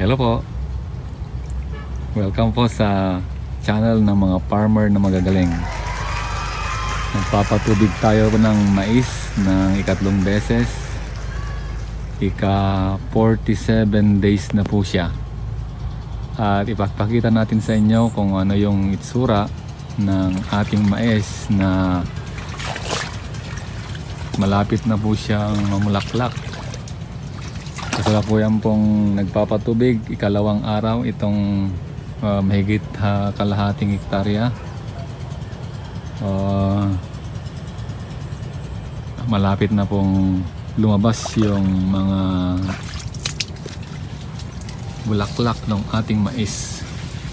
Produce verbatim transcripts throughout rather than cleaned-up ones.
Hello po. Welcome po sa channel ng mga farmer na magagaling. Nagpapatubig tayo ng mais ng ikatlong beses. Ika forty-seven days na po siya. At ipapakita natin sa inyo kung ano yung itsura ng ating mais na malapit na po siyang mamulaklak. Kasalukuyan pong nagpapatubig, ikalawang araw itong uh, mahigit uh, kalahating hektarya. Uh, malapit na pong lumabas yung mga bulaklak ng ating mais.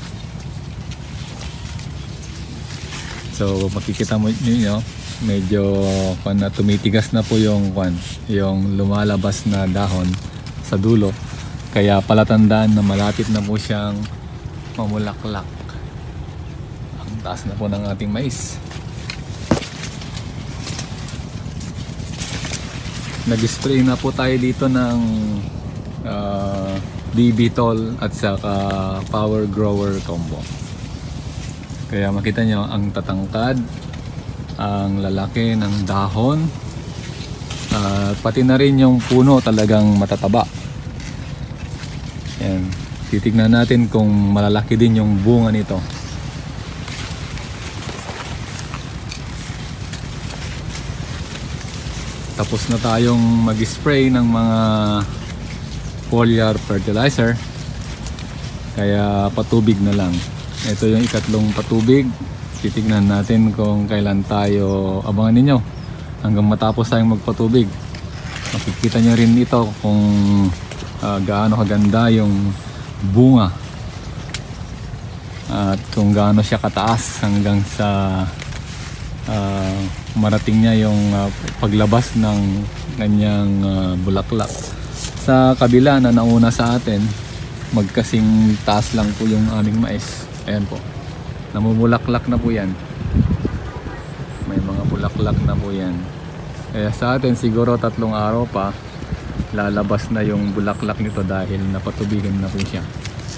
So makikita mo niyo, medyo pan na tumitigas na po yung kwan, yung lumalabas na dahon sa dulo, kaya palatandaan na malapit na po siyang mamulaklak. Ang taas na po ng ating mais. Nag-spray na po tayo dito ng uh, B B Tol at saka Power Grower Combo. Kaya makita nyo ang tatangkad, ang lalaki ng dahon, uh, pati na rin yung puno talagang matataba. Yan. Titignan natin kung malalaki din yung bunga nito. Tapos na tayong mag-spray ng mga foliar fertilizer, kaya patubig na lang. Ito yung ikatlong patubig. Titignan natin kung kailan tayo, abangan ninyo hanggang matapos tayong magpatubig. Makikita nyo rin ito kung uh, gaano kaganda yung bunga at kung gaano siya kataas hanggang sa uh, marating niya yung uh, paglabas ng kanyang uh, bulaklak. Sa kabila na nauna sa atin, magkasing taas lang po yung aming mais. Ayan po, namumulaklak na po yan. May mga bulaklak na po yan. Kaya sa atin siguro tatlong araw pa lalabas na yung bulaklak nito dahil napatubigan na po siya.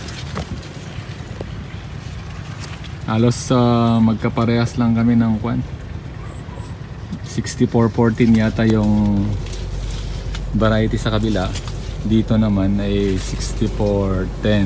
Halos uh, magkaparehas lang kami ng kwan. sixty-four fourteen yata yung variety sa kabila. Dito naman ay sixty-four ten.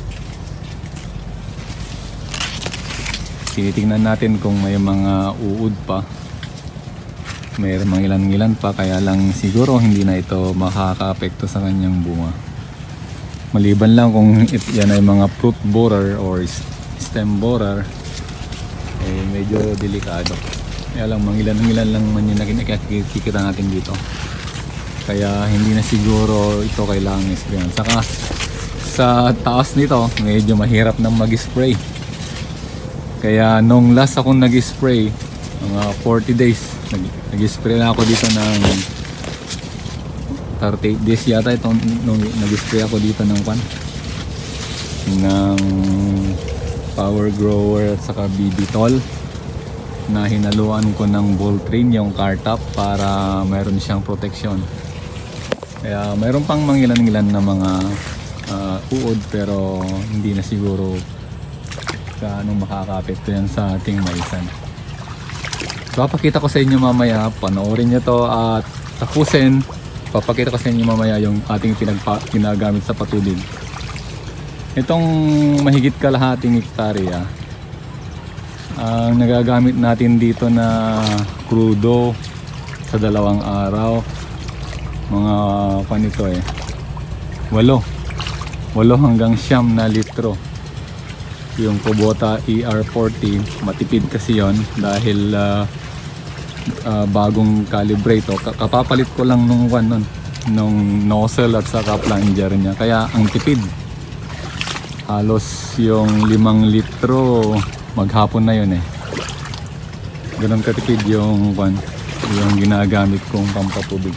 Tinitingnan natin kung may mga uod pa. May mga ilan-ilan pa, kaya lang siguro hindi na ito makaka-apekto sa kanyang bunga. Maliban lang kung yan ay mga fruit borer or stem borer, eh medyo delikado. Kaya lang mga ilan-ilan lang man yung nakikita natin dito. Kaya hindi na siguro ito kailangan i-sprayan. Saka sa taas nito, medyo mahirap nang mag-spray. Kaya nung last akong nag-spray, mga forty days, nag-spray na ako dito ng thirty-eight days yata ito nung nag-spray ako dito ng pan ng Power Grower at saka B B Tol na hinaluan ko ng Voltrin yung car top para mayroon siyang protection. Kaya mayroon pang mangilan-ngilan na mga uh, uod, pero hindi na siguro gaano makaka-apekto yan sa ating maisan. So papakita ko sa inyo mamaya, panoorin nyo to at tapusin. Papakita ko sa inyo mamaya yung ating pinagpa ginagamit sa patubig. Itong mahigit kalahating hektarya, ang nagagamit natin dito na crudo sa dalawang araw, mga panito eh walo walo hanggang siyam na litro. Yung Kubota E R forty, matipid kasi yon dahil uh, uh, bagong calibrate. O, kapapalit ko lang nung one nun, nung nozzle at saka plunger niya, kaya ang tipid. Halos yung limang litro maghapon na yun eh. Ganun katipid yung one, yung ginagamit kong pampatubig.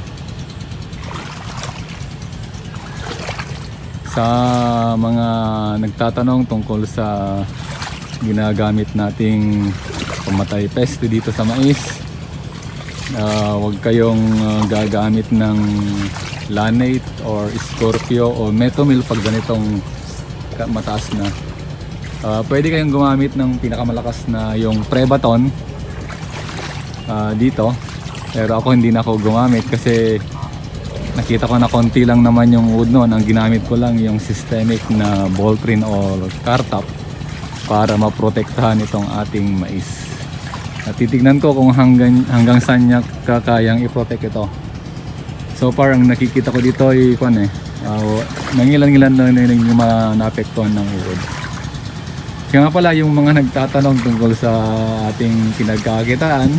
Sa mga nagtatanong tungkol sa ginagamit nating pamatay peste dito sa mais, uh, huwag kayong uh, gagamit ng Lanate or Scorpio o Metomil pag ganitong mataas na. Uh, pwede kayong gumamit ng pinakamalakas na yung Prebaton uh, dito, pero ako hindi na ako gumamit kasi nakita ko na konti lang naman yung wood noon. Ang ginamit ko lang yung systemic na bolt ring o car top para maprotektahan itong ating mais. At titignan ko kung hanggang, hanggang saan niya kakayang i-protect ito. So far ang nakikita ko dito ay kung eh, uh, nangilan-ngilan na yung mga naapektuhan ng wood. Kaya nga pala yung mga nagtatanong tungkol sa ating pinagkakitaan,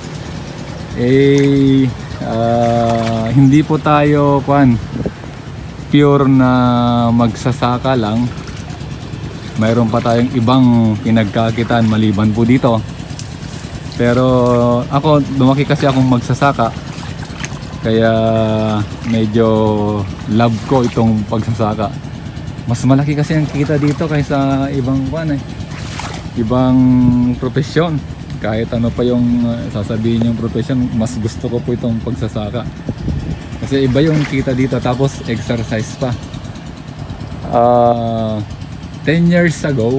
eh uh, hindi po tayo kwan pure na magsasaka lang. Mayroon pa tayong ibang pinagkakitaan maliban po dito. Pero ako, lumaki kasi akong magsasaka, kaya medyo love ko itong pagsasaka. Mas malaki kasi ang kita dito kaysa ibang kwan eh, ibang profesyon. Kahit ano pa yung uh, sasabihin yung profesyon, mas gusto ko po itong pagsasaka kasi iba yung kita dito, tapos exercise pa. uh, ten years ago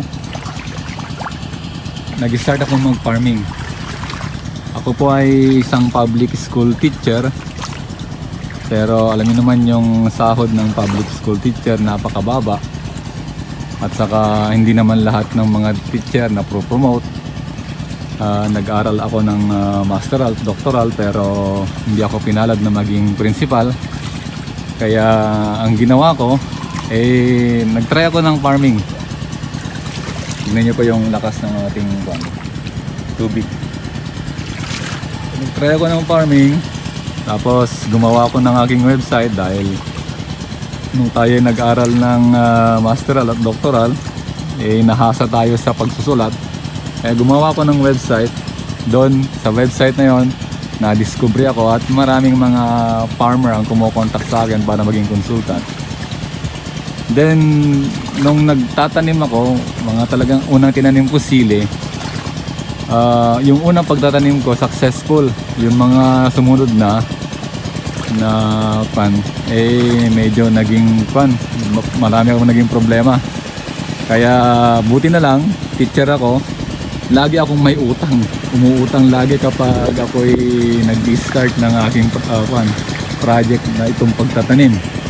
nag-start ako mag farming. Ako po ay isang public school teacher, pero alam niyo naman yung sahod ng public school teacher napakababa, at saka hindi naman lahat ng mga teacher na pro-promote. Uh, nag-aral ako ng uh, masteral, doctoral, pero hindi ako pinalad na maging principal. Kaya ang ginawa ko, eh nag-try ako ng farming. Tignan niyo po yung lakas ng ating uh, tubig. Nag-try ako ng farming. Tapos gumawa ako ng aking website dahil nung tayo nag-aral ng uh, masteral at doctoral, eh nahasa tayo sa pagsusulat. Kaya gumawa ako ng website. Doon sa website na yon, na-discover ako at maraming mga farmer ang kumukontak sa akin para maging consultant. Then nung nagtatanim ako, mga talagang unang tinanim ko sili. Uh, yung unang pagtatanim ko successful. Yung mga sumunod na na pan eh medyo naging pan marami akong naging problema. Kaya buti na lang teacher ako, lagi akong may utang, umuutang lagi kapag ako'y nag-start ng aking uh, pan, project na itong pagtatanim.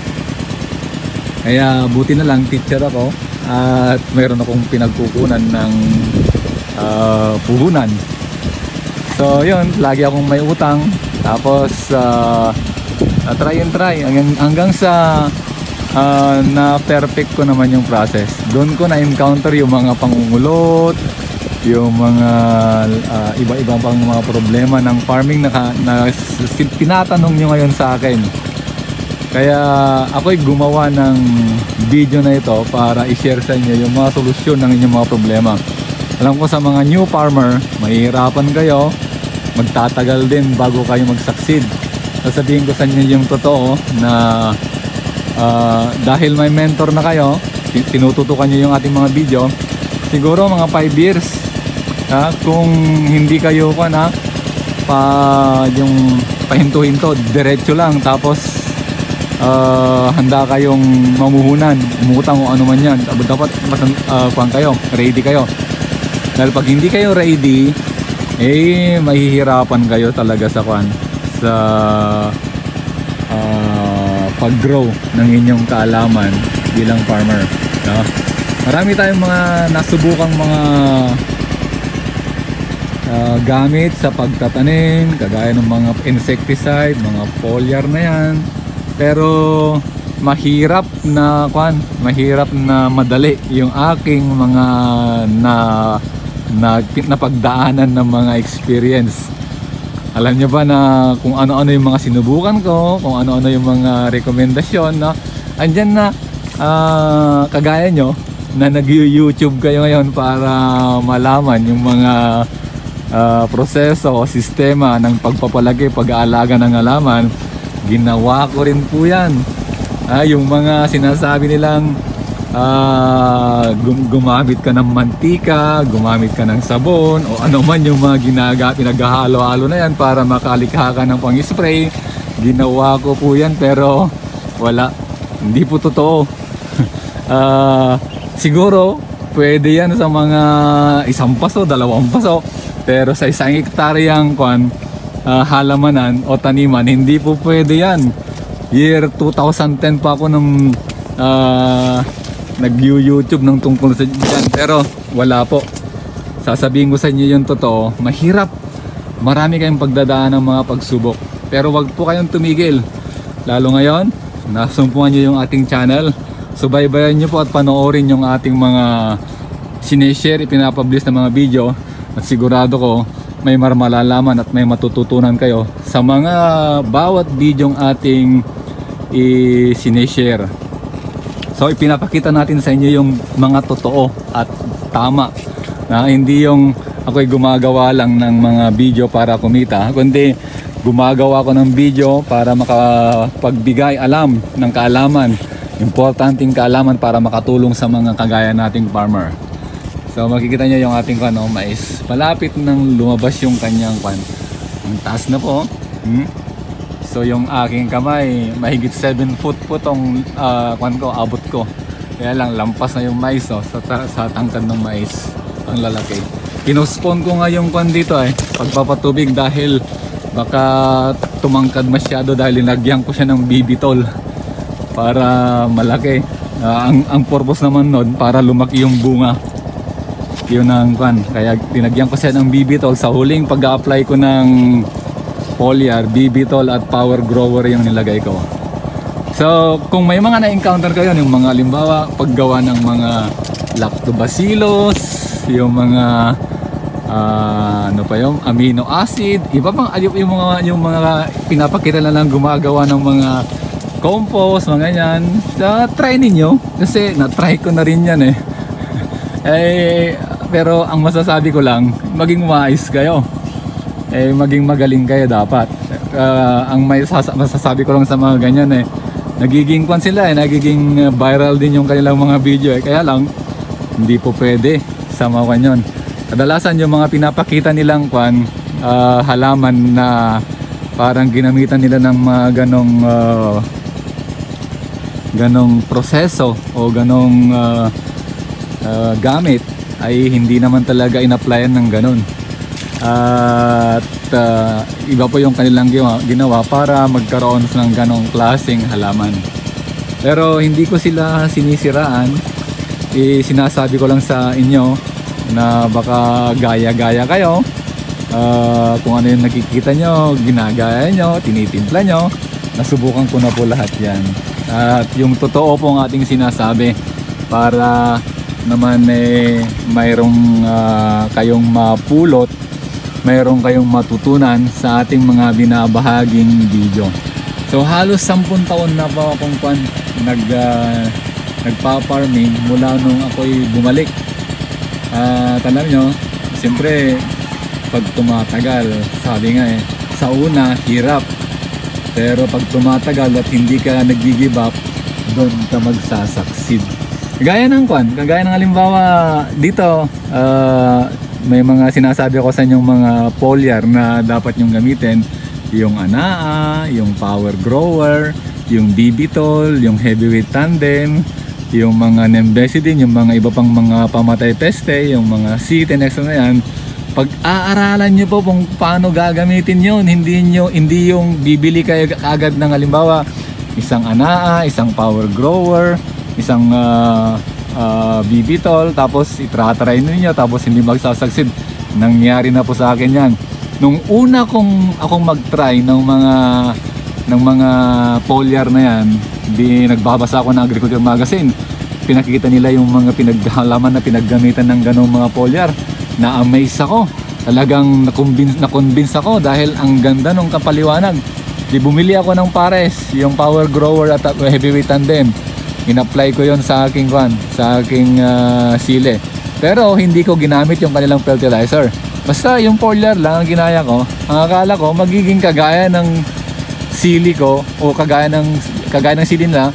Kaya buti na lang teacher ako at mayroon akong pinagkukunan ng uh, puhunan. So yun, lagi akong may utang. Tapos uh, uh, try and try hanggang, hanggang sa uh, na perfect ko naman yung process. Doon ko na encounter yung mga pangungulot, yung mga uh, iba-ibang pang mga problema ng farming na, na tinatanong nyo ngayon sa akin. Kaya ako'y gumawa ng video na ito para i-share sa inyo yung mga solusyon ng inyong mga problema. Alam ko sa mga new farmer, mahihirapan kayo, magtatagal din bago kayo mag-succeed. Sasabihin ko sa inyo yung totoo na uh, dahil may mentor na kayo, tinututukan nyo yung ating mga video, siguro mga five years. Ha? Kung hindi kayo ka na pa yung pahinto-hinto, diretso lang, tapos uh, handa kayong mamuhunan, umutang o ano man yan, dapat uh, kuhan kayo, ready kayo. Dahil pag hindi kayo ready, eh mahihirapan kayo talaga sa kuhan, sa uh, pag-grow ng inyong kaalaman bilang farmer. No? Marami tayong mga nasubukang mga uh, gamit sa pagtatanim, kagaya ng mga insecticide, mga foliar na yan. Pero mahirap na kuhan, mahirap na madali yung aking mga na na napagdaanan ng mga experience. Alam nyo ba na kung ano-ano yung mga sinubukan ko, kung ano-ano yung mga rekomendasyon, no? Andyan na uh, kagaya nyo na nag-YouTube kayo ngayon para malaman yung mga uh, proseso o sistema ng pagpapalagi, pag-aalaga ng halaman. Ginawa ko rin po yan. Ah, yung mga sinasabi nilang uh, gum gumamit ka ng mantika, gumamit ka ng sabon, o ano man yung mga ginaga, pinaghahalo-halo na yan para makalikha ka ng pang-spray. Ginawa ko po yan, pero wala, hindi po totoo. uh, siguro pwede yan sa mga isang paso, dalawang paso, pero sa isang hektaryang kwan, uh, halamanan o taniman, hindi po pwede yan. Year two thousand ten pa ako nung uh, nag-YouTube ng tungkol sa dyan, pero wala po. Sasabihin ko sa inyo yung totoo, mahirap. Marami kayong pagdadaan ng mga pagsubok, pero wag po kayong tumigil. Lalo ngayon, nasumpuan nyo yung ating channel, subaybayan nyo po at panoorin yung ating mga sineshare, ipinapublish na mga video, at sigurado ko may marmalalaman at may matututunan kayo sa mga bawat videong ating i-sineshare. So ipinapakita natin sa inyo yung mga totoo at tama, na hindi yung ako'y gumagawa lang ng mga video para kumita, kundi gumagawa ko ng video para makapagbigay alam ng kaalaman, importanteng kaalaman para makatulong sa mga kagaya nating farmer. So makikita nyo yung ating ano, mais, malapit nang lumabas yung kanyang kwan. Ang taas na po. hmm? So yung aking kamay, mahigit seven foot po tong uh, kwan ko, abot ko. Kaya lang lampas na yung mais, oh, sa, sa tangkad ng mais. Ang lalaki. Kinospon ko nga yung kwan dito eh, pagpapatubig, dahil baka tumangkad masyado, dahil linagyan ko siya ng bibitol para malaki. Uh, ang, ang purpose naman nun, para lumaki yung bunga. Yun ang kwan. Kaya linagyan ko siya ng bibitol. Sa huling pag-a-apply ko ng foliar, bibitol at power grower yung nilagay ko. So kung may mga na-encounter kayo, yung mga limbawa paggawa ng mga lactobacillus, yung mga Uh, ano pa yung amino acid, iba pang yung mga yung mga pinapakita na lang gumagawa ng mga compost, mga ganyan. So, try ninyo kasi na-try ko na rin yan eh. Eh pero ang masasabi ko lang, maging wise kayo. Eh maging magaling kayo dapat. Uh, ang may masasabi ko lang sa mga ganyan eh, nagiging kwan sila eh, nagiging viral din yung kanilang mga video eh. Kaya lang hindi po pwede sa mga kanyon. Kadalasan yung mga pinapakita nilang kwan, uh, halaman na parang ginamitan nila ng mga ganong uh, ganong proseso o ganong uh, uh, gamit, ay hindi naman talaga in-applyan ng ganon. Uh, at uh, iba po yung kanilang ginawa, ginawa para magkaroon ng ganong klaseng halaman. Pero hindi ko sila sinisiraan, eh, sinasabi ko lang sa inyo na baka gaya-gaya kayo. Uh, kung ano yung nakikita nyo, ginagaya nyo, tinitimpla nyo. Nasubukan ko na po lahat yan. At yung totoo po ang ating sinasabi, para naman eh, mayroong uh, kayong mapulot, mayroong kayong matutunan sa ating mga binabahaging video. So halos sampung taon na po akong pan, nag, uh, nagpa-farming mula nung ako'y bumalik. Uh, tanong nyo, siyempre pag tumatagal, sabi nga eh, sa una hirap, pero pag tumatagal at hindi ka nag-give up, doon ka magsasucceed. Kagaya ng kwan, kagaya ng halimbawa dito, uh, may mga sinasabi ko sa inyong mga foliar na dapat nyong gamitin, yung Anaa, yung power grower, yung bibitol, yung heavyweight tandem, yung mga Nembesidin, yung mga iba pang mga pamatay peste, yung mga C ten X na yan. Pag-aaralan nyo po kung paano gagamitin yun, hindi, nyo, hindi yung bibili kayo agad ng halimbawa isang Anaa, isang power grower, isang uh, uh, bibitol, tapos itratry ninyo tapos hindi magsasucceed. Nangyari na po sa akin yan. Nung una kong akong mag-try ng mga ng mga foliar na yan, di nagbabasa ako ng Agriculture Magazine, pinakikita nila yung mga pinaghalaman na pinaggamitan ng ganong mga foliar. Na-amaze ako, talagang na-convince, na-convince ako dahil ang ganda ng kapaliwanag. Di bumili ako ng pares, yung power grower at heavyweight tandem, in-apply ko yon sa aking kwan, sa aking uh, sile, pero hindi ko ginamit yung kanilang fertilizer. Basta yung foliar lang ang ginaya ko. Ang akala ko magiging kagaya ng sili ko o kagaya ng kagaya ng sili na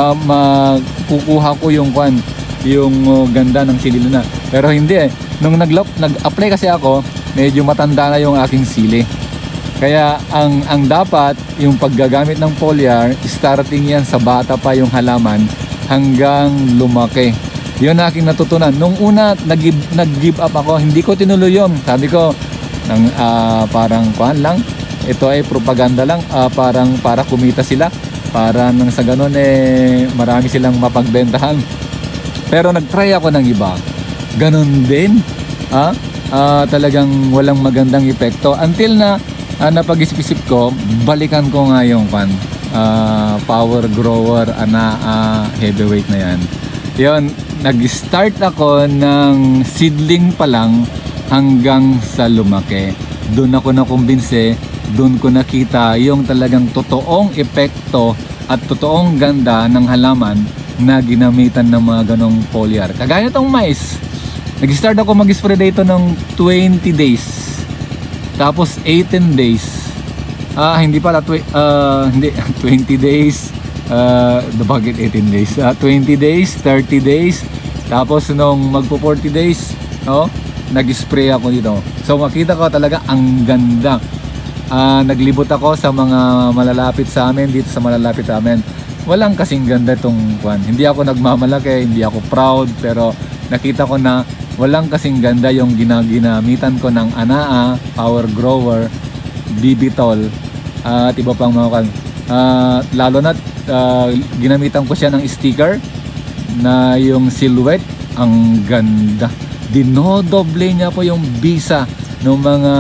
makukuha ko yung kwan, yung uh, ganda ng sili na. Pero hindi eh. Nung nag-apply kasi ako, medyo matanda na yung aking sili. Kaya ang ang dapat yung paggagamit ng foliar, starting yan sa bata pa yung halaman hanggang lumaki. Yun aking natutunan. Nung una nag-give, nag-give up ako, hindi ko tinuloy yun. Sabi ko, ng, uh, parang kuhan lang, ito ay propaganda lang, uh, parang para kumita sila, para nang sa ganun eh marami silang mapagbentahan. Pero nag-try ako ng iba, ganun din, ah, uh, talagang walang magandang epekto until na uh, napag-isip-isip ko, balikan ko nga yung pan, uh, power grower ana uh, heavyweight na yan. Yun, nag-start ako ng seedling pa lang hanggang sa lumaki. Doon ako nakumbinse, doon ko nakita yung talagang totoong epekto at totoong ganda ng halaman na ginamitan ng mga ganong foliar. Kagaya itong mais, nag-start ako mag-spray dito ng twenty days, tapos eighteen days, ah hindi pala uh, hindi twenty days, uh, bakit eighteen days, uh, twenty days, thirty days, tapos nung magpo forty days, no, nag-spray ako dito. So makita ko talaga ang ganda. Uh, naglibot ako sa mga malalapit sa amin, dito sa malalapit sa amin. Walang kasing ganda itong kwan. Hindi ako nagmamalaki, hindi ako proud, pero nakita ko na walang kasing ganda yung ginaginamitan ko ng Anaa, Power Grower, B B Tol, uh, at iba pang mga kwan. Uh, lalo na uh, ginamitan ko siya ng sticker na yung silhouette, ang ganda. Dinodoble niya po yung bisa ng mga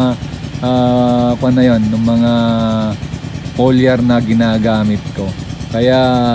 uh, kung na yun, ng mga foliar na ginagamit ko. Kaya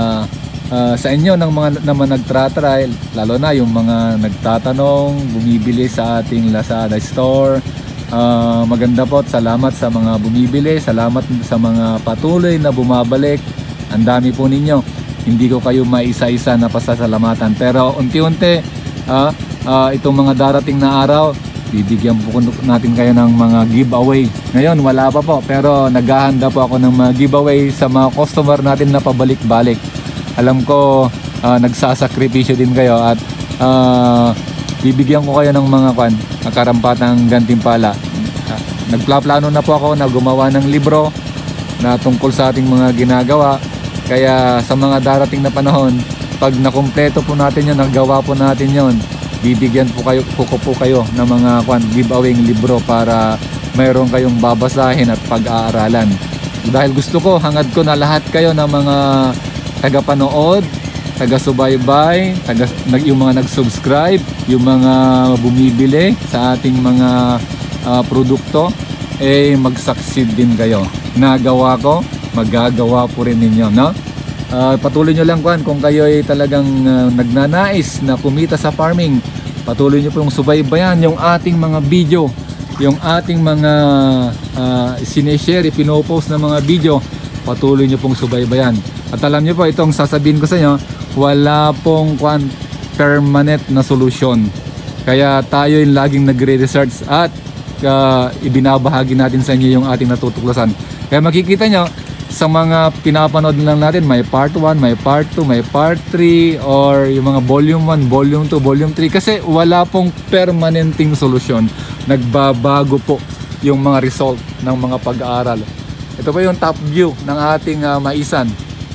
uh, sa inyo ng mga naman nagtra-try, lalo na yung mga nagtatanong, bumibili sa ating Lazada store, uh, maganda po at salamat sa mga bumibili, salamat sa mga patuloy na bumabalik. Ang dami po ninyo, hindi ko kayo maisa-isa na pasasalamatan, pero unti-unti uh, uh, itong mga darating na araw, bibigyan po natin kayo ng mga giveaway. Ngayon wala pa po, pero naghahanda po ako ng mga giveaway sa mga customer natin na pabalik-balik. Alam ko uh, nagsasakripisyo din kayo at uh, bibigyan ko kayo ng mga kwan, karampatang gantimpala. Uh, nagplaplano na po ako na gumawa ng libro na tungkol sa ating mga ginagawa. Kaya sa mga darating na panahon, pag nakumpleto po natin yun, nagawa po natin yun, bibigyan po kayo, kuko po kayo ng mga kwan, giveaway libro para mayroon kayong babasahin at pag-aaralan. Dahil gusto ko, hangad ko na lahat kayo ng mga taga-panood, taga-subaybay, taga, yung mga nag-subscribe, yung mga bumibili sa ating mga uh, produkto, eh mag-succeed din kayo. Nagawa ko, magagawa po rin ninyo, no? Uh, patuloy nyo lang kwan, kung kayo ay talagang uh, nagnanais na kumita sa farming, patuloy nyo pong subaybayan yung ating mga video, yung ating mga uh, sineshare, pinopost na mga video, patuloy nyo pong subaybayan. At alam nyo po, itong sasabihin ko sa inyo, wala pong kwan, permanent na solusyon. Kaya tayo yung laging nagre-research at uh, ibinabahagi natin sa inyo yung ating natutuklasan. Kaya makikita nyo, sa mga pinapanood lang natin, may part one, may part two, may part three, or yung mga volume one, volume two, volume three, kasi wala pong permanenteng solusyon. Nagbabago po yung mga result ng mga pag-aaral. Ito po yung top view ng ating uh, maisan.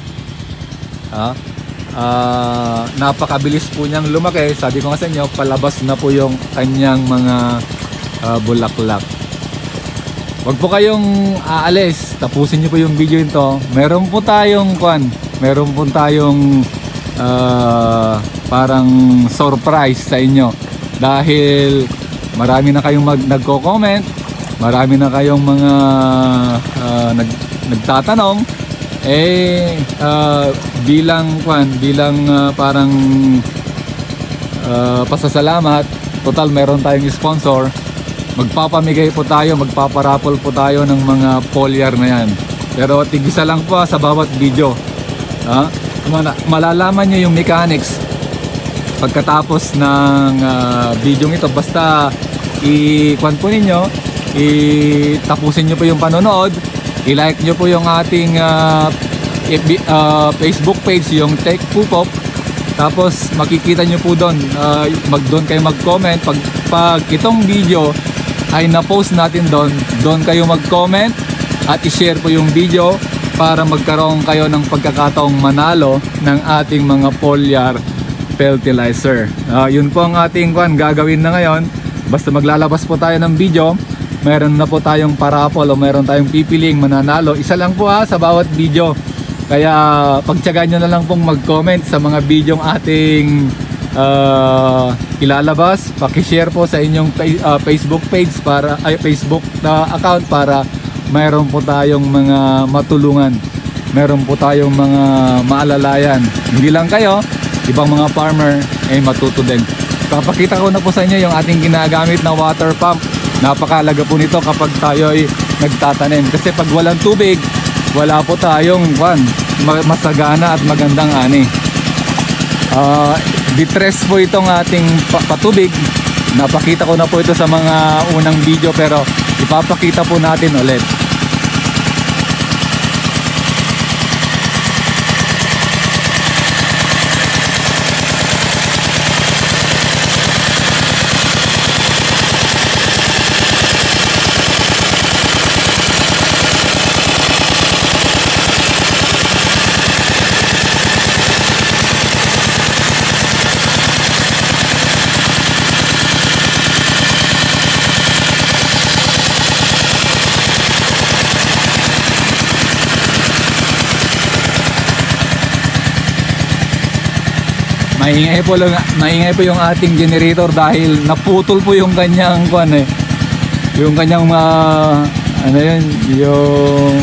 Ah, uh, napakabilis po niyang lumaki. Sabi ko nga sa inyo, palabas na po yung kanyang mga uh, bulaklak. Wag po kayong aalis, tapusin niyo po yung video ito. Meron po tayong kwan, meron po tayong uh, parang surprise sa inyo. Dahil marami na kayong mag nagko-comment, marami na kayong mga uh, nag nagtatanong, eh uh, bilang kwan, bilang uh, parang uh, pasasalamat, total meron tayong sponsor. Magpapamigay po tayo, magpaparapol po tayo ng mga foliar na yan. Pero tigisa lang po sa bawat video. Ha? Malalaman nyo yung mechanics pagkatapos ng uh, video ito. Basta i-kwan po ninyo, i-tapusin nyo po yung panonood, i-like nyo po yung ating uh, uh, Facebook page, yung Tech Pupop. Tapos makikita nyo po doon, uh, mag doon kayo mag-comment pag, pag itong video ay na-post natin doon. Doon kayo mag-comment at i-share po yung video para magkaroon kayo ng pagkakataong manalo ng ating mga foliar fertilizer. Uh, yun po ang ating kwan gagawin na ngayon. Basta maglalabas po tayo ng video, meron na po tayong parapol o meron tayong pipiling mananalo. Isa lang po ha sa bawat video. Kaya pagtiyagaan nyo na lang pong mag-comment sa mga videong ating uh, ilalabas. Paki-share po sa inyong uh, Facebook page para ay Facebook uh, account para mayroon po tayong mga matulungan. Meron po tayong mga maalalayan. Hindi lang kayo, ibang mga farmer ay matuto din. Papakita ko na po sa inyo yung ating ginagamit na water pump. Napakalaga po nito kapag tayo ay nagtatanim. Kasi pag walang tubig, wala po tayong kwan, masagana at magandang ani. Uh, distress po itong ating patubig. Napakita ko na po ito sa mga unang video pero ipapakita po natin ulit. Maingay po lang, maingay po yung ating generator dahil naputol po yung kanyang kuan eh. Yung kanyang uh, ano yun, yung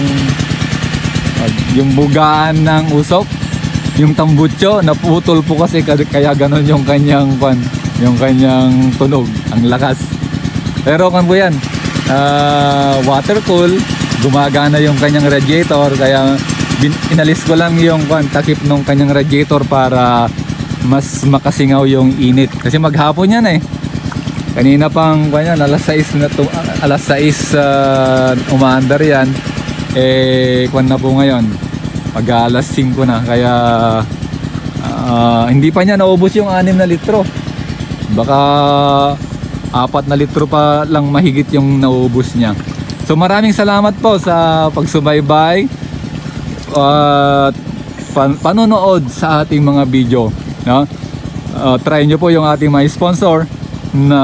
uh, yung bugaan ng usok, yung tambutso naputol po kasi kaya ganon yung kanyang kuan, yung kanyang tunog, ang lakas. Pero kan po yan, uh, water cool, gumagana yung kanyang radiator kaya bin, inalis ko lang yung kuan, takip ng kanyang radiator para mas makasingaw yung init kasi maghapon yan eh. Kanina pang kanyan, alas sais na to, alas sais uh, umaandar yan eh kwan na po ngayon mag alas singko na kaya uh, hindi pa niya naubos yung anim na litro, baka apat na litro pa lang mahigit yung naubos niya. So maraming salamat po sa pagsubaybay at uh, pan panonood sa ating mga video. No? Uh, try nyo po yung ating mga sponsor na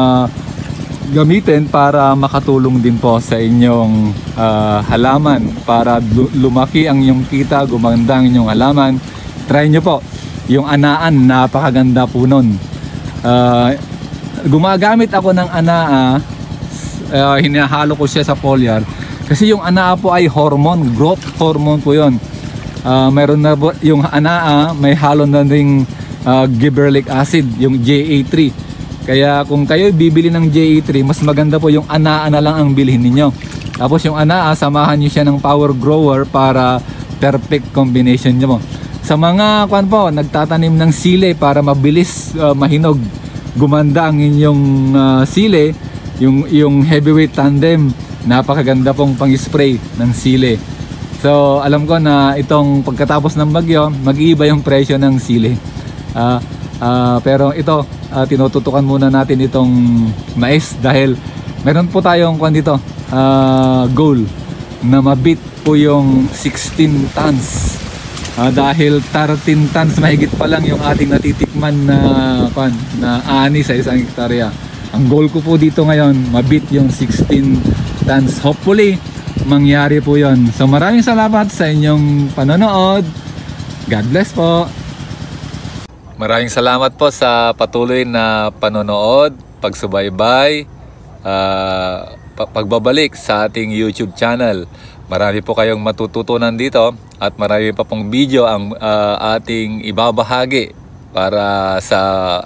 gamitin para makatulong din po sa inyong uh, halaman para lumaki ang inyong kita, gumanda ang inyong halaman. Try nyo po yung anaan, napakaganda po nun. Uh, gumagamit ako ng anaa, uh, hinahalo ko siya sa foliar kasi yung anaa po ay hormone, growth hormone po yun. Uh, mayroon na yung anaa, may halo na ring uh, gibberellic acid, yung J A three. Kaya kung kayo bibili ng J A three, mas maganda po yung anaa na lang ang bilhin ninyo. Tapos yung anaa, samahan nyo siya ng power grower para perfect combination nyo mo. Sa mga kwan po, nagtatanim ng sili para mabilis uh, mahinog, gumanda ang inyong uh, sili, yung, yung heavyweight tandem, napakaganda pong pang-spray ng sili. So alam ko na itong pagkatapos ng bagyo, mag-iiba yung presyo ng sili. Uh, uh, pero ito, uh, tinututukan muna natin itong mais dahil meron po tayong kwan dito, uh, goal na mabit po yung sixteen tons. Uh, dahil thirteen tons mahigit pa lang yung ating natitikman na kwan, na ani sa isang hektarya. Ang goal ko po dito ngayon, mabit yung sixteen tons. Hopefully mangyari po yon. So maraming salamat sa inyong panonood. God bless po. Maraming salamat po sa patuloy na panonood, pagsubaybay, uh, pagbabalik sa ating YouTube channel. Marami po kayong matututunan dito at marami pa pong video ang uh, ating ibabahagi para sa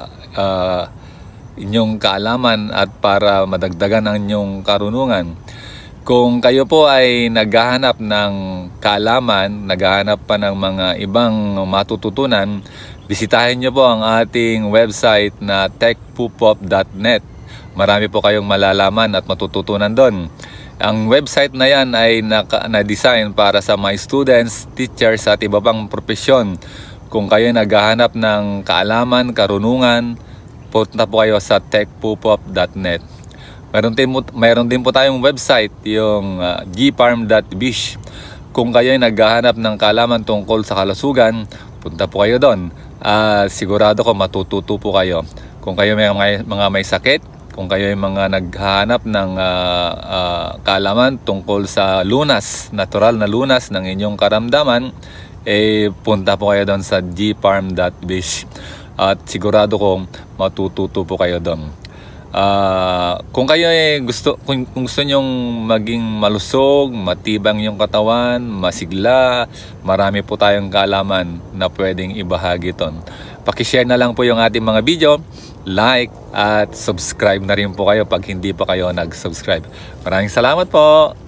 uh, inyong kaalaman at para madagdagan ang inyong karunungan. Kung kayo po ay naghahanap ng kaalaman, naghahanap pa ng mga ibang matututunan, bisitahin nyo po ang ating website na tech pupop dot net. Marami po kayong malalaman at matututunan doon. Ang website na yan ay na-design para sa mga students, teachers at iba pang propesyon. Kung kayo naghahanap ng kaalaman, karunungan, punta po kayo sa tech pupop dot net. Meron din, mo- meron din po tayong website, yung uh, g farm dot bish. Kung kayo ay naghahanap ng kaalaman tungkol sa kalusugan, punta po kayo doon. Uh, sigurado ko matututo po kayo. Kung kayo may mga, mga may sakit, kung kayo ay mga naghahanap ng uh, uh, kaalaman tungkol sa lunas, natural na lunas ng inyong karamdaman, eh punta po kayo doon sa g farm dot bish. At sigurado ko matututo po kayo doon. Uh, kung kayo ay gusto, kung, kung gusto nyong maging malusog, matibang yung katawan, masigla, marami po tayong kaalaman na pwedeng ibahagi ton. Pakishare na lang po yung ating mga video, like at subscribe na rin po kayo pag hindi pa kayo nag-subscribe. Maraming salamat po!